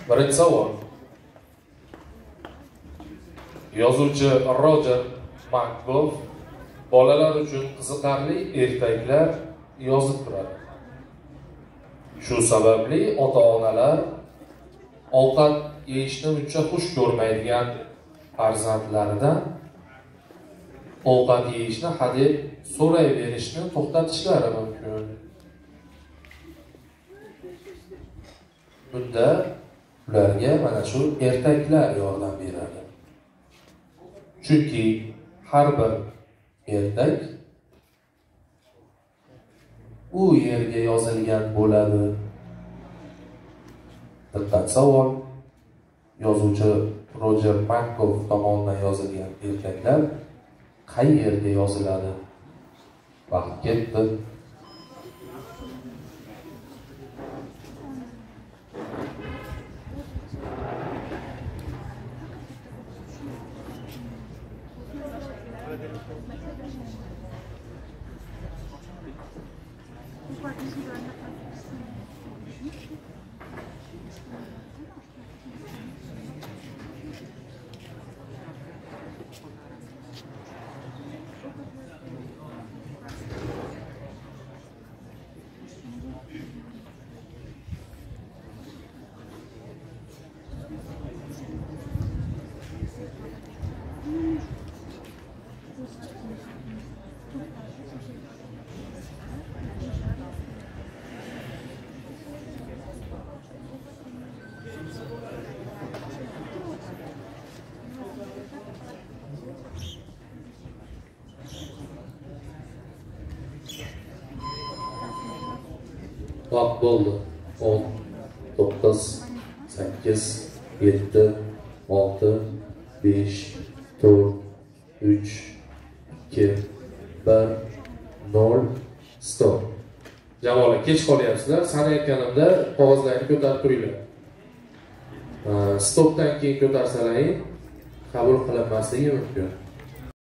Birinchi savol. Yozuvchi Rojer Makgoff bolalar uchun qiziqarli ertaklar yozib turadi. Shu sababli ota-onalar ovqat yeyishni uncha xush ko'rmaydigan farzandlaridan ovqat yeyishni hadeb so'rayverishni to'xtatishlari mumkin. Bunda ularga mana shu ertaklar yordam beradi. Chunki har bir ertak u yerga yozilgan bo'ladi. Diqqat savol. Yozuvchi Rojer Makgoff tomonidan yozilgan ertaklar qayerga yoziladi? Vaqt ketdi. Vaqt bo'ldi. 10, 9, 8, 7, 6, 5, 4, 3, 2, 1, 0, stop. Javob, kech qolyapsizlar. Sanayotganimda qog'ozlarni ko'tarib turinglar. Stopdan keyin ko'tarsalaring qabul qilinmasligi mumkin.